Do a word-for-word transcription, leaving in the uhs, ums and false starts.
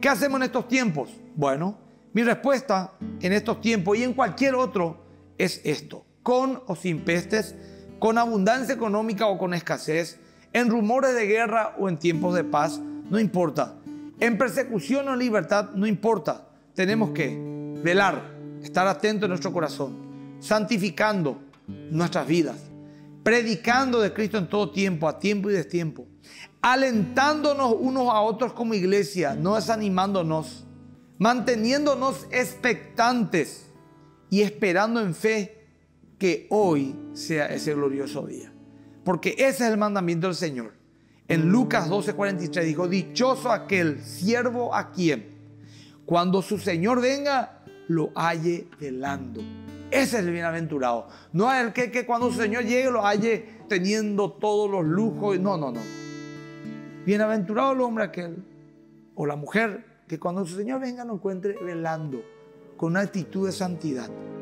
qué hacemos en estos tiempos? Bueno, mi respuesta en estos tiempos y en cualquier otro es esto: con o sin pestes, con abundancia económica o con escasez, en rumores de guerra o en tiempos de paz, no importa. En persecución o en libertad, no importa. Tenemos que velar, estar atentos en nuestro corazón, santificando nuestras vidas, predicando de Cristo en todo tiempo, a tiempo y destiempo, alentándonos unos a otros como iglesia, no desanimándonos, manteniéndonos expectantes y esperando en fe que hoy sea ese glorioso día. Porque ese es el mandamiento del Señor. En Lucas doce cuarenta y tres dijo: dichoso aquel siervo a quien, cuando su Señor venga, lo halle velando. Ese es el bienaventurado. No es el que, que cuando su Señor llegue lo halle teniendo todos los lujos. No, no, no. Bienaventurado el hombre aquel o la mujer que cuando su Señor venga lo encuentre velando con una actitud de santidad.